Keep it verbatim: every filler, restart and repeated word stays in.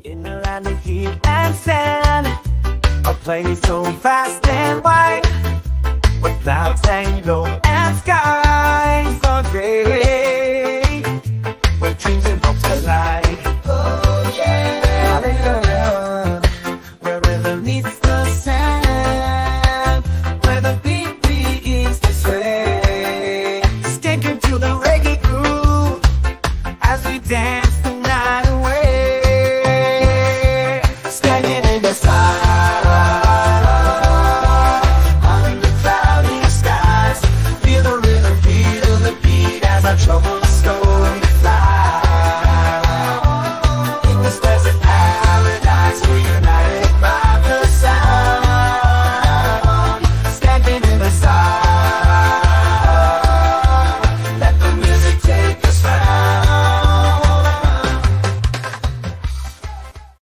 In the land of heat and sand, a place so vast and wide, without tango and skies so gray, where dreams and hopes collide. Oh yeah, hallelujah. Where rhythm meets the sand, where the beat begins to sway. Skankin to the reggae groove as we dance the night away. Standing in the Sahara.